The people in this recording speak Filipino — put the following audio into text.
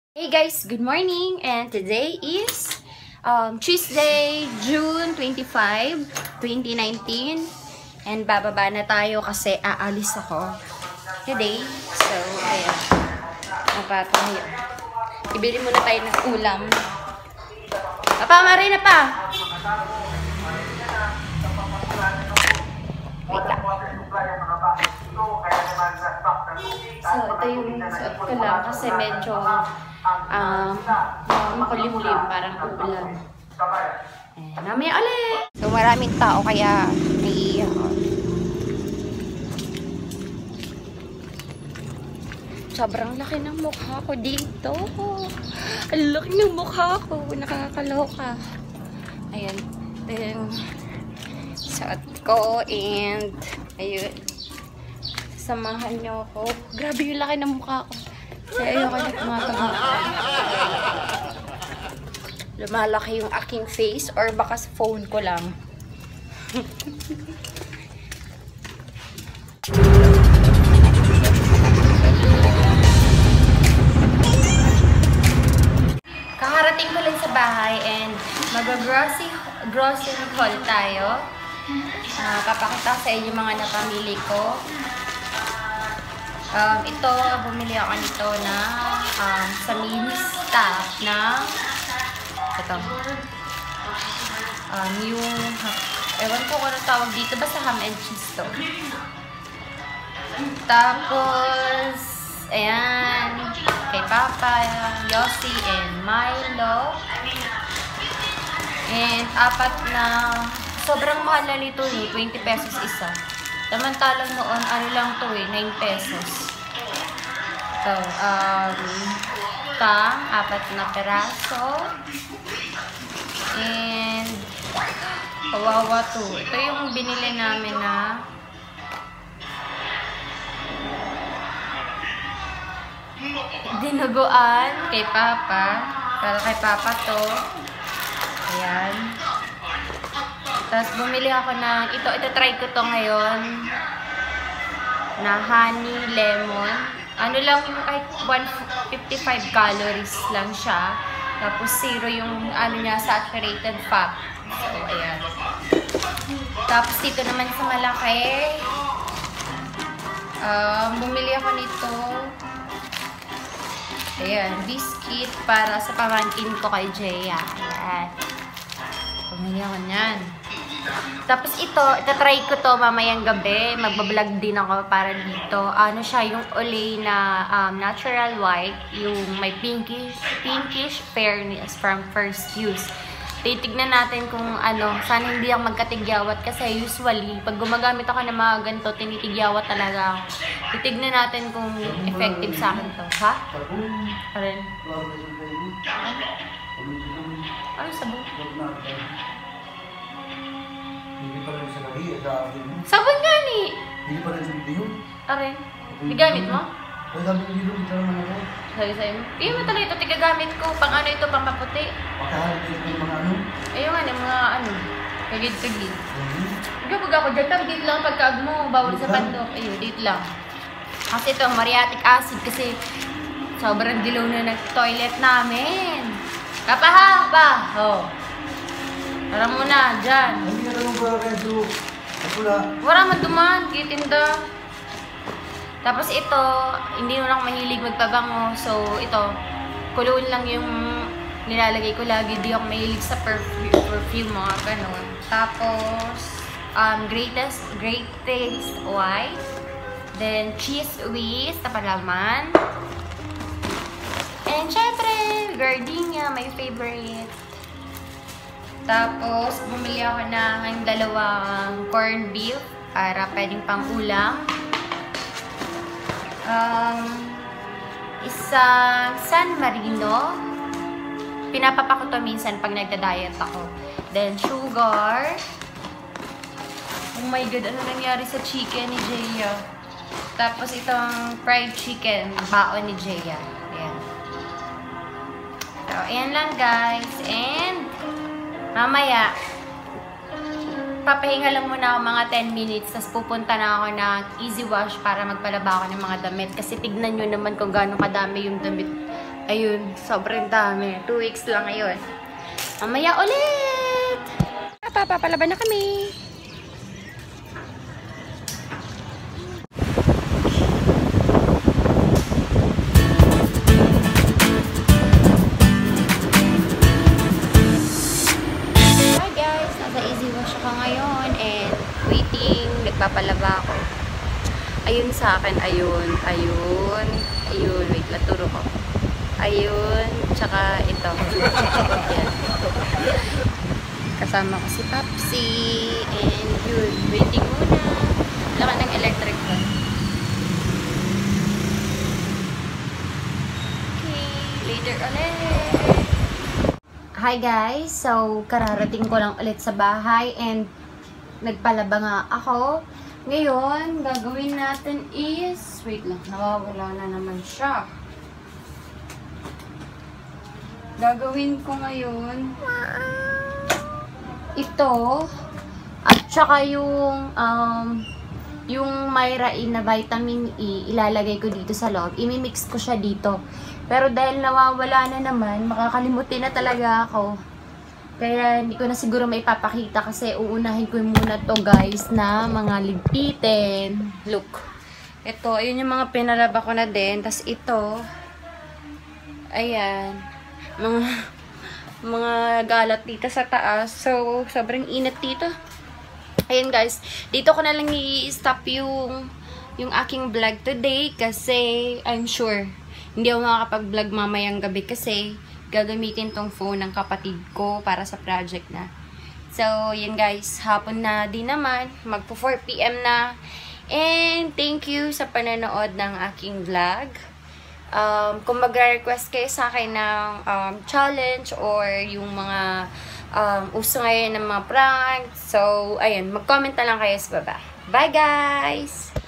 Hey guys, good morning, and today is Tuesday, June 25, 2019, and bababa na tayo kasi aalis ako today. So, ayan, tayo. Ibili muna tayo ng ulam. Papa, marina pa! Wait lang. So, ito yung suot ko lang kasi medyo makulimlim, parang uulan. Namaya ulit! So, maraming tao kaya naiiyak ako. Sobrang laki ng mukha ko dito. Ang laki ng mukha ko. Nakakaloka. Ayan. Ito yung suot ko and ayun. Samahan niyo ako. Grabe yung laki ng mukha ko. Kaya ayoko na tumatawa. Lumalaki yung aking face or baka sa phone ko lang. Kakarating ko lang sa bahay and mag-grocery haul tayo. Papakita sa inyo mga napamili ko. Ito, bumili ako nito na sa mini staff na ito. Yung ewan ko kung ano tawag dito, basta ham and cheese to. Tapos ayan, kay Papa, Yossi, and Milo. And apat na, sobrang mahal na nito eh, 20 pesos isa. Samantalang noon, ano lang to eh, 9 pesos. So, apat na peraso. And, kawawa to. Ito yung binili namin na dinuguan kay Papa. Para kay Papa to. Ayan. Tapos bumili ako ng, ito try ko to ngayon, na honey lemon. Ano lang yung kahit 155 calories lang siya. Tapos 0 yung ano niya, saturated fat. So, ayan. Tapos dito naman sa malaki, bumili ako nito. Ayan, biscuit para sa pamangkin ko kay Jeya. Ayan. Bumili ako niyan. Tapos ito try ko to mamayang gabi. Magbablog din ako para dito. Ano siya, yung Olay na natural white. Yung may pinkish fairness from first use. Titignan natin kung ano, sana hindi ako magkatigyawat. Kasi usually, pag gumagamit ako ng mga ganito, tinitigyawat talaga ako. Titignan natin kung effective sa akin to. Ha? Arin? Ano sabon? Hindi pa rin sa gabi, sabon nga ni! Hindi pa rin sa video. Arin? Tigamit mo? Ay, sabi ng video, ito naman ako. Sabi sa'yo mo? Hindi mo talaga ito, tigagamit ko. Pang ano ito, pang maputi. Makahalap ito yung mga ano. Ayun nga, mga ano, pagid-pagid. Gabag ako dyan, tapi dito lang pagkaag mo, bawal sa pandok. Ayun, dito lang. Kasi ito, muriatic acid kasi sobrang dilaw na nag-toilet namin. Kapaha ba? Oh. Tara muna, dyan. Hindi na naman ba rin so, ako na. Wala man duman, kitinda. Tapos ito, hindi mo lang mahilig magpabango. So, ito, kulon lang yung nilalagay ko lagi. Di ako mahilig sa perfume, mga ganun. Tapos, greatest white. Then, cheese whiz, tapalaman. And, syempre, gardenia, my favorite. Tapos, bumili ako ng dalawang corned beef para pwedeng pang ulam. Isang San Marino. Pinapapa ko to minsan pag nagda-diet ako. Then, sugar. Oh my God, ano nangyari sa chicken ni Jeya? Tapos, itong fried chicken, baon ni Jeya. Ayan. So, ayan lang guys. And, mamaya, papahinga lang muna ako mga 10 minutes, tapos pupunta na ako ng easy wash para magpalaba ako ng mga damit. Kasi tignan nyo naman kung gaano kadami yung damit Ayun, sobrang dami. 2 weeks lang ngayon. Mamaya ulit! Papalaban na kami. Hi guys! Nasa Easy Wash ako ngayon and waiting. Nagpapalaba ako. Ayun sa akin. Ayun. Wait, laturo ko. Ayun. Tsaka ito. Yan. Kasama ko si Papsi. And yun. Waiting muna. Laka ng electric fan. Okay. Later ulit. Hi guys. So, kararating ko lang ulit sa bahay. And nagpalaba nga ako. Ngayon, gagawin natin is, wait lang, nawawala na naman siya. Gagawin ko ngayon ito at saka yung Myrain na vitamin E, ilalagay ko dito sa loob. Imimix ko siya dito. Pero dahil nawawala na naman, makakalimutin na talaga ako. Kaya hindi ko na siguro maipapakita kasi uunahin ko muna to guys na mga ligpitin. Look. Ito, ayun yung mga pinalaba ko na din. Tapos ito, ayan, mga galat dito sa taas. So, sobrang init dito. Ayan guys, dito ko na lang i-stop yung aking vlog today kasi I'm sure hindi ako makakapag-vlog mamayang gabi kasi gagamitin tong phone ng kapatid ko para sa project na. So, yun guys. Hapon na din naman. Magpo 4 PM na. And, thank you sa pananood ng aking vlog. Kung mag-request kayo sa akin ng challenge or yung mga uso ngayon ng mga prank. So, ayun. Mag-comment na lang kayo sa baba. Bye guys!